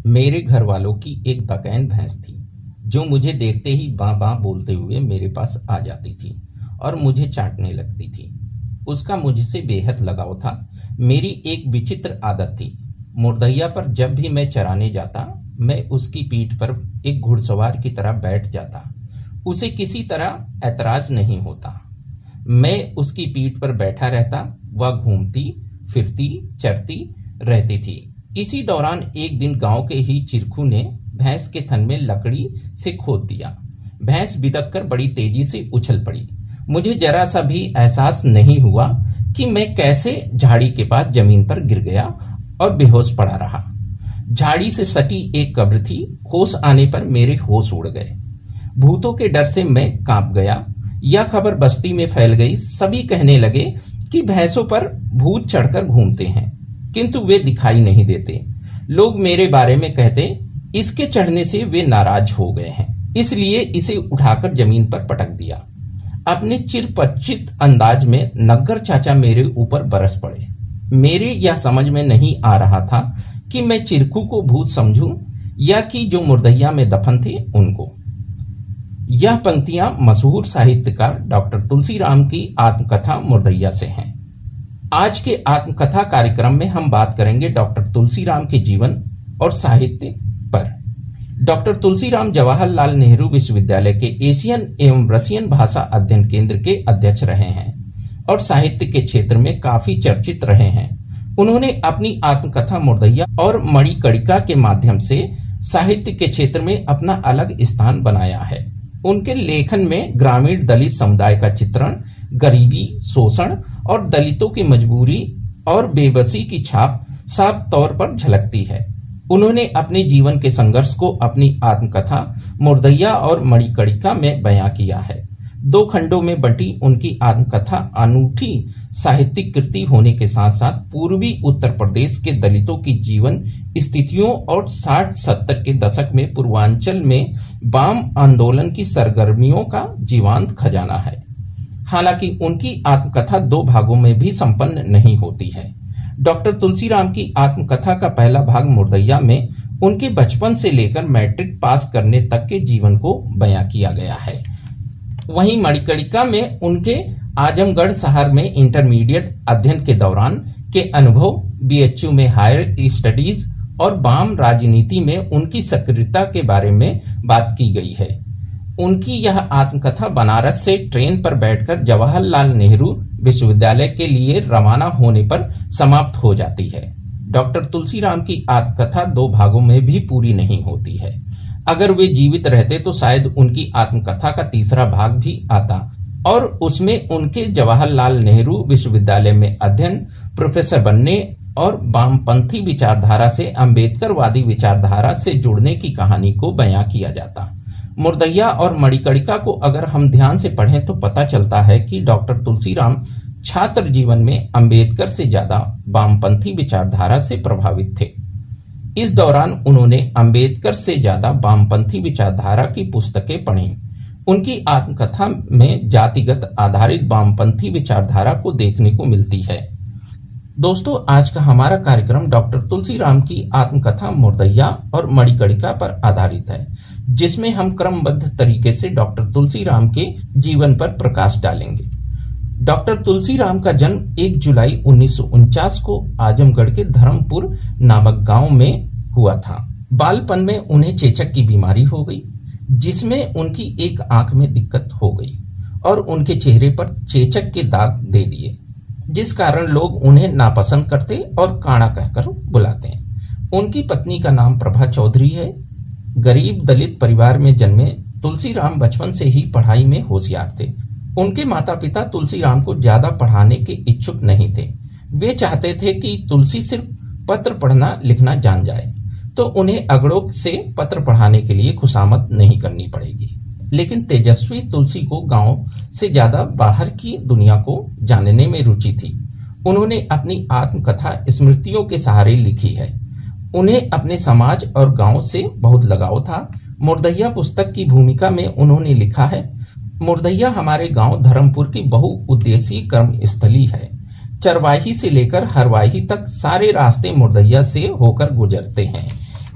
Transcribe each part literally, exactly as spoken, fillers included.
मेरे घर वालों की एक बकैन भैंस थी जो मुझे देखते ही बां बां बोलते हुए मेरे पास आ जाती थी और मुझे चाटने लगती थी। उसका मुझसे बेहद लगाव था। मेरी एक विचित्र आदत थी, मुर्दैया पर जब भी मैं चराने जाता मैं उसकी पीठ पर एक घुड़सवार की तरह बैठ जाता। उसे किसी तरह ऐतराज नहीं होता। मैं उसकी पीठ पर बैठा रहता, वह घूमती फिरती चरती रहती थी। इसी दौरान एक दिन गांव के ही चिरखू ने भैंस के थन में लकड़ी से खोद दिया। भैंस बिदक कर बड़ी तेजी से उछल पड़ी। मुझे जरा सा भी एहसास नहीं हुआ कि मैं कैसे झाड़ी के पास जमीन पर गिर गया और बेहोश पड़ा रहा। झाड़ी से सटी एक कब्र थी। होश आने पर मेरे होश उड़ गए। भूतों के डर से मैं कांप गया। यह खबर बस्ती में फैल गई। सभी कहने लगे कि भैंसों पर भूत चढ़कर घूमते हैं, किंतु वे दिखाई नहीं देते। लोग मेरे बारे में कहते, इसके चढ़ने से वे नाराज हो गए हैं, इसलिए इसे उठाकर जमीन पर पटक दिया। अपने चिरपरिचित अंदाज में नग्गर चाचा मेरे ऊपर बरस पड़े। मेरे यह समझ में नहीं आ रहा था कि मैं चिरकू को भूत समझूं या कि जो मुर्दैया में दफन थे उनको। यह पंक्तियां मशहूर साहित्यकार डॉक्टर तुलसीराम की आत्मकथा मुर्दैया से हैं। आज के आत्मकथा कार्यक्रम में हम बात करेंगे डॉक्टर तुलसीराम के जीवन और साहित्य पर। डॉक्टर तुलसीराम जवाहरलाल नेहरू विश्वविद्यालय के एशियन एवं रसियन भाषा अध्ययन केंद्र के अध्यक्ष रहे हैं और साहित्य के क्षेत्र में काफी चर्चित रहे हैं। उन्होंने अपनी आत्मकथा मुर्दैया और मणिकर्णिका के माध्यम से साहित्य के क्षेत्र में अपना अलग स्थान बनाया है। उनके लेखन में ग्रामीण दलित समुदाय का चित्रण, गरीबी, शोषण और दलितों की मजबूरी और बेबसी की छाप साफ तौर पर झलकती है। उन्होंने अपने जीवन के संघर्ष को अपनी आत्मकथा मुर्दैया और मणिकर्णिका में बयां किया है। दो खंडों में बंटी उनकी आत्मकथा अनूठी साहित्यिक कृति होने के साथ साथ पूर्वी उत्तर प्रदेश के दलितों की जीवन स्थितियों और साठ सत्तर के दशक में पूर्वांचल में वाम आंदोलन की सरगर्मियों का जीवंत खजाना है। हालांकि उनकी आत्मकथा दो भागों में भी संपन्न नहीं होती है। डॉक्टर तुलसीराम की आत्मकथा का पहला भाग मुर्दैया में उनके बचपन से लेकर मैट्रिक पास करने तक के जीवन को बयां किया गया है। वहीं मणिकर्णिका में उनके आजमगढ़ शहर में इंटरमीडिएट अध्ययन के दौरान के अनुभव, बीएचयू में हायर स्टडीज और वाम राजनीति में उनकी सक्रियता के बारे में बात की गई है। उनकी यह आत्मकथा बनारस से ट्रेन पर बैठकर जवाहरलाल नेहरू विश्वविद्यालय के लिए रवाना होने पर समाप्त हो जाती है। डॉक्टर तुलसीराम की आत्मकथा दो भागों में भी पूरी नहीं होती है। अगर वे जीवित रहते तो शायद उनकी आत्मकथा का तीसरा भाग भी आता और उसमें उनके जवाहरलाल नेहरू विश्वविद्यालय में अध्ययन, प्रोफेसर बनने और वामपंथी विचारधारा से अम्बेडकरवादी विचारधारा से जुड़ने की कहानी को बयां किया जाता। मुर्दैया और मणिकर्णिका को अगर हम ध्यान से पढ़ें तो पता चलता है कि डॉक्टर तुलसीराम छात्र जीवन में अंबेडकर से ज्यादा वामपंथी विचारधारा से प्रभावित थे। इस दौरान उन्होंने अंबेडकर से ज्यादा वामपंथी विचारधारा की पुस्तकें पढ़ी। उनकी आत्मकथा में जातिगत आधारित वामपंथी विचारधारा को देखने को मिलती है। दोस्तों, आज का हमारा कार्यक्रम डॉक्टर तुलसीराम की आत्मकथा मुर्दैया और मणिकर्णिका पर आधारित है, जिसमें हम क्रमबद्ध तरीके से डॉक्टर तुलसीराम के जीवन पर प्रकाश डालेंगे। डॉक्टर तुलसीराम का जन्म एक जुलाई उन्नीस सौ उनचास को आजमगढ़ के धर्मपुर नामक गांव में हुआ था। बालपन में उन्हें चेचक की बीमारी हो गई, जिसमें उनकी एक आंख में दिक्कत हो गई और उनके चेहरे पर चेचक के दाग दे दिए, जिस कारण लोग उन्हें नापसंद करते और काणा कहकर बुलाते हैं। उनकी पत्नी का नाम प्रभा चौधरी है। गरीब दलित परिवार में जन्मे तुलसीराम बचपन से ही पढ़ाई में होशियार थे। उनके माता पिता तुलसीराम को ज्यादा पढ़ाने के इच्छुक नहीं थे। वे चाहते थे कि तुलसी सिर्फ पत्र पढ़ना लिखना जान जाए, तो उन्हें अगड़ों से पत्र पढ़ाने के लिए खुशामद नहीं करनी पड़ेगी। लेकिन तेजस्वी तुलसी को गांव से ज्यादा बाहर की दुनिया को जानने में रुचि थी। उन्होंने अपनी आत्मकथा स्मृतियों के सहारे लिखी है। उन्हें अपने समाज और गांव से बहुत लगाव था। मुर्दैया पुस्तक की भूमिका में उन्होंने लिखा है, मुर्दैया हमारे गांव धर्मपुर की बहुउद्देशीय कर्मस्थली है। चरवाही से लेकर हरवाही तक सारे रास्ते मुर्दैया से होकर गुजरते हैं।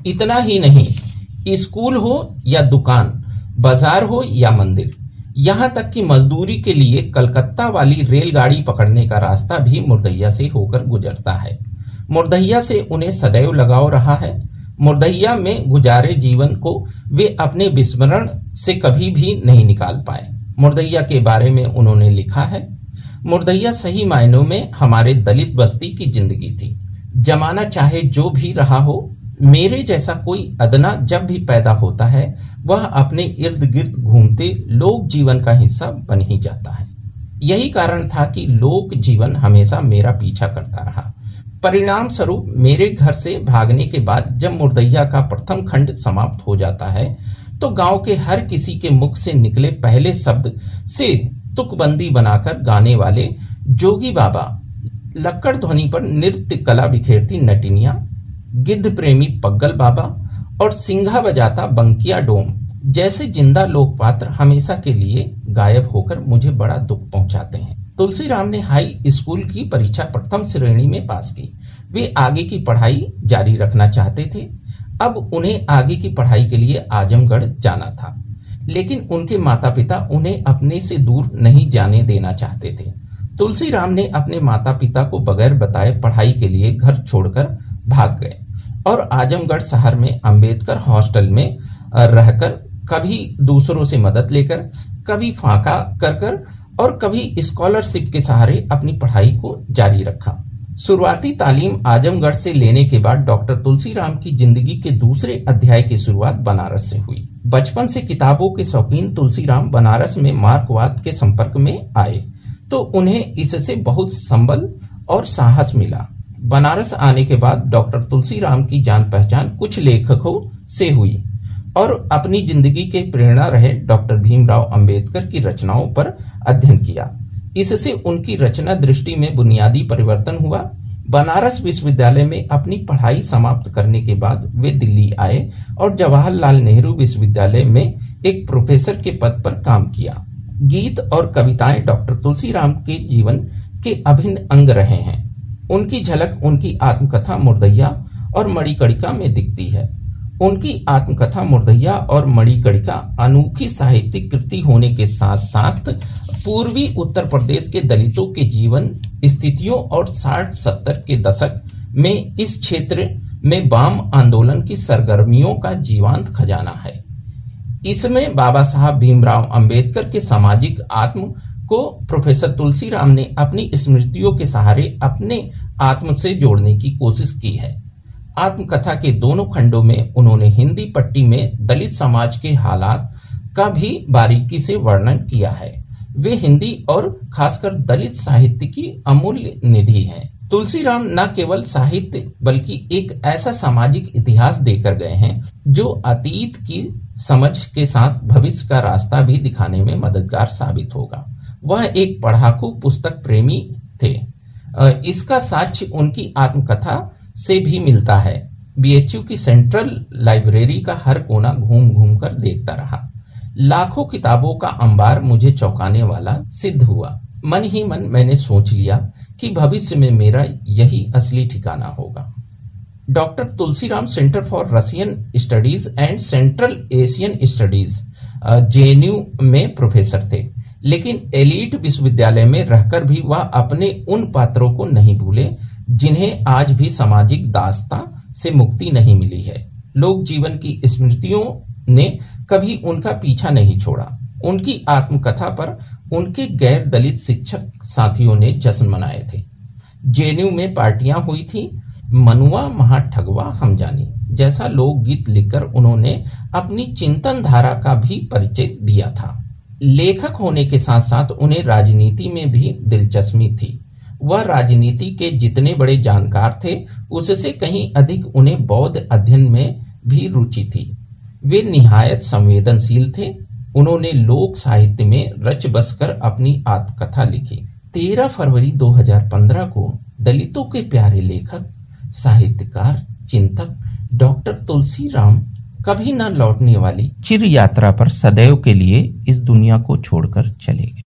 इतना ही नहीं, स्कूल हो या दुकान, बाजार हो या मंदिर, यहाँ तक कि मजदूरी के लिए कलकत्ता वाली रेलगाड़ी पकड़ने का रास्ता भी मुर्दैया से होकर गुजरता है। मुर्दैया से उन्हें सदैव लगाव रहा है। मुर्दैया में गुजारे जीवन को वे अपने विस्मरण से कभी भी नहीं निकाल पाए। मुर्दैया के बारे में उन्होंने लिखा है, मुर्दैया सही मायनों में हमारे दलित बस्ती की जिंदगी थी। जमाना चाहे जो भी रहा हो, मेरे जैसा कोई अदना जब भी पैदा होता है वह अपने इर्द गिर्द घूमते लोक जीवन का हिस्सा बन ही जाता है। यही कारण था कि लोक जीवन हमेशा मेरा पीछा करता रहा। परिणाम स्वरूप मेरे घर से भागने के बाद जब मुर्दैया का प्रथम खंड समाप्त हो जाता है तो गांव के हर किसी के मुख से निकले पहले शब्द से तुकबंदी बनाकर गाने वाले जोगी बाबा, लक्कड़ ध्वनि पर नृत्य कला बिखेरती नटिनिया, गिद्ध प्रेमी पग्गल बाबा और सिंघा बजाता बंकिया डोम जैसे जिंदा लोक पात्र हमेशा के लिए गायब होकर मुझे बड़ा दुख पहुंचाते हैं। तुलसीराम ने हाई स्कूल की परीक्षा प्रथम श्रेणी में पास की। वे आगे की पढ़ाई जारी रखना चाहते थे। अब उन्हें आगे की पढ़ाई के लिए आजमगढ़ जाना था, लेकिन उनके माता पिता उन्हें अपने से दूर नहीं जाने देना चाहते थे। तुलसीराम ने अपने माता पिता को बगैर बताए पढ़ाई के लिए घर छोड़कर भाग गए और आजमगढ़ शहर में अंबेडकर हॉस्टल में रहकर कभी दूसरों से मदद लेकर, कभी फाका कर कर और कभी स्कॉलरशिप के सहारे अपनी पढ़ाई को जारी रखा। शुरुआती तालीम आजमगढ़ से लेने के बाद डॉक्टर तुलसीराम की जिंदगी के दूसरे अध्याय की शुरुआत बनारस से हुई। बचपन से किताबों के शौकीन तुलसीराम बनारस में मार्क्सवाद के संपर्क में आए तो उन्हें इससे बहुत संबल और साहस मिला। बनारस आने के बाद डॉक्टर तुलसीराम की जान पहचान कुछ लेखकों से हुई और अपनी जिंदगी के प्रेरणा रहे डॉक्टर भीमराव अंबेडकर की रचनाओं पर अध्ययन किया। इससे उनकी रचना दृष्टि में बुनियादी परिवर्तन हुआ। बनारस विश्वविद्यालय में अपनी पढ़ाई समाप्त करने के बाद वे दिल्ली आए और जवाहरलाल नेहरू विश्वविद्यालय में एक प्रोफेसर के पद पर काम किया। गीत और कविताएं डॉक्टर तुलसीराम के जीवन के अभिन्न अंग रहे हैं। उनकी झलक उनकी आत्मकथा मुर्दैया और मणिकर्णिका में दिखती है। उनकी आत्मकथा मुर्दैया और मणिकर्णिका अनोखी साहित्यिक कृति होने के साथ साथ पूर्वी उत्तर प्रदेश के दलितों के जीवन स्थितियों और साठ सत्तर के दशक में इस क्षेत्र में वाम आंदोलन की सरगर्मियों का जीवंत खजाना है। इसमें बाबा साहब भीमराव अंबेडकर के सामाजिक आत्म को प्रोफेसर तुलसीराम ने अपनी स्मृतियों के सहारे अपने आत्म से जोड़ने की कोशिश की है। आत्मकथा के दोनों खंडों में उन्होंने हिंदी पट्टी में दलित समाज के हालात का भी बारीकी से वर्णन किया है। वे हिंदी और खासकर दलित साहित्य की अमूल्य निधि हैं। तुलसीराम न केवल साहित्य बल्कि एक ऐसा सामाजिक इतिहास देकर गए हैं जो अतीत की समझ के साथ भविष्य का रास्ता भी दिखाने में मददगार साबित होगा। वह एक पढ़ाकू पुस्तक प्रेमी थे। इसका साक्ष्य उनकी आत्मकथा से भी मिलता है। बीएचयू की सेंट्रल लाइब्रेरी का हर कोना घूम घूम कर देखता रहा। लाखों किताबों का अंबार मुझे चौंकाने वाला सिद्ध हुआ। मन ही मन मैंने सोच लिया कि भविष्य में मेरा यही असली ठिकाना होगा। Doctor Tulsiram centre for Russian studies and central Asian studies JNU में प्रोफेसर थे, लेकिन एलीट विश्वविद्यालय में रहकर भी वह अपने उन पात्रों को नहीं भूले जिन्हें आज भी सामाजिक दास्तां से मुक्ति नहीं मिली है। लोक जीवन की स्मृतियों ने कभी उनका पीछा नहीं छोड़ा। उनकी आत्मकथा पर उनके गैर दलित शिक्षक साथियों ने जश्न मनाए थे। जेएनयू में पार्टियां हुई थी। मनुआ महा ठगवा हम जानी जैसा लोकगीत लिखकर उन्होंने अपनी चिंतन धारा का भी परिचय दिया था। लेखक होने के साथ साथ उन्हें राजनीति में भी दिलचस्पी थी। वह राजनीति के जितने बड़े जानकार थे उससे कहीं अधिक उन्हें बौद्ध अध्ययन में भी रुचि थी। वे निहायत संवेदनशील थे। उन्होंने लोक साहित्य में रच बस कर अपनी आत्मकथा लिखी। तेरह फरवरी दो हज़ार पंद्रह को दलितों के प्यारे लेखक, साहित्यकार, चिंतक डॉक्टर तुलसीराम कभी न लौटने वाली चिर यात्रा पर सदैव के लिए इस दुनिया को छोड़कर चले गए।